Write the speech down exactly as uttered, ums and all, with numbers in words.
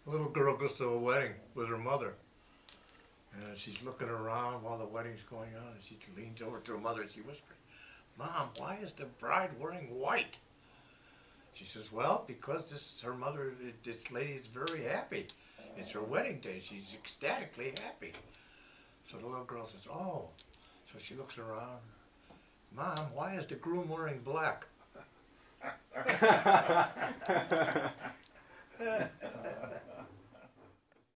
A little girl goes to a wedding with her mother. And she's looking around while the wedding's going on, and she leans over to her mother and she whispers, "Mom, why is the bride wearing white?" She says, "Well, because this is her mother, this lady is very happy. It's her wedding day. She's ecstatically happy." So the little girl says, "Oh." So she looks around. "Mom, why is the groom wearing black?"